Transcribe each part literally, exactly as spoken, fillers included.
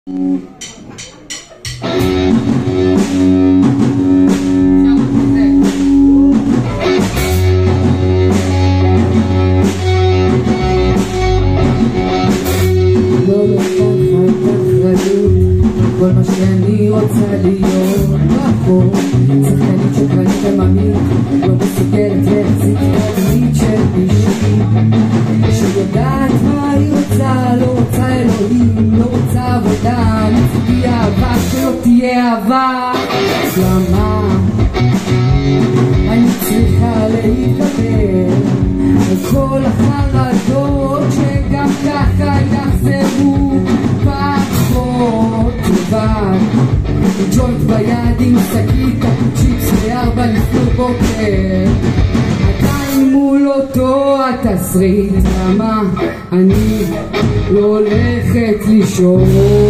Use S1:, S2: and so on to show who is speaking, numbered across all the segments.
S1: כל מה שאני רוצה להיות רחוק, שחקנית שקרנית עממית, לא מסוגלת להחזיק תדמית של מישהי שיודעת מה היא רוצה, לא רוצה אלוהים, לא רוצה עבודה, מצידי אהבה שלא תהיה אהבה. למה אני צריכה להתגבר על כל החרדות שגם ככה יחזרו פחות לבד, ג'וינט ביד עם שקית צ'יפס בארבע לפנות בוקר, עדיין מול אותו התסריט. למה אני לא הולכת לישון?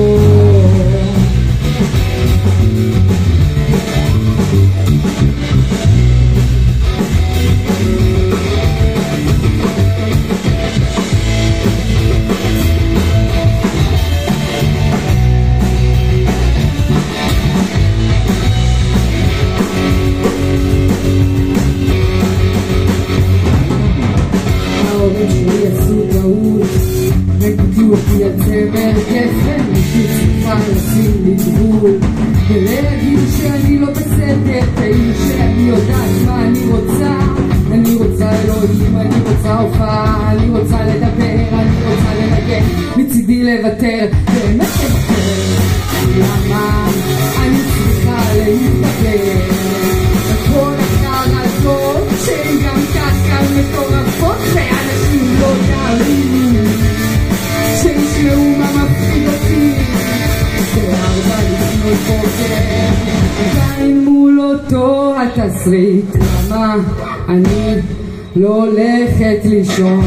S1: נגדו אותי על צמר גפן, אני צריכה לשים לי גבול ולהגיד שאני לא בסדר, כאילו שאני יודעת מה אני רוצה. אני רוצה אלוהים, אני רוצה הופעה, אני רוצה לדבר, אני רוצה לנגן, מצידי לוותר, באמת לוותר. למה אני צריכה להתגבר על כל החרדות שהן גם ככה מטורפות ואנשים לא יאמינו שישמעו מה מפחיד אותי בארבע לפנות בוקר, עדיין מול אותו התסריט. למה אני לא הולכת לישון?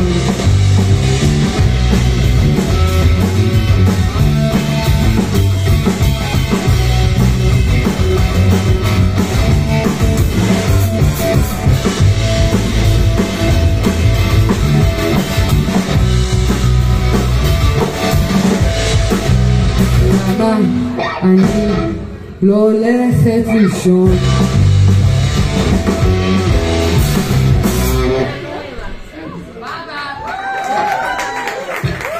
S1: אני לא הולכת לישון.